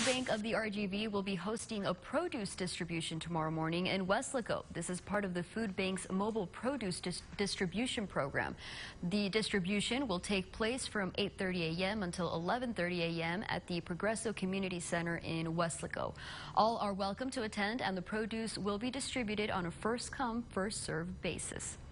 Food Bank of the RGV will be hosting a produce distribution tomorrow morning in Weslaco. This is part of the Food Bank's mobile produce distribution program. The distribution will take place from 8:30 a.m. until 11:30 a.m. at the Progresso Community Center in Weslaco. All are welcome to attend, and the produce will be distributed on a first-come, first-served basis.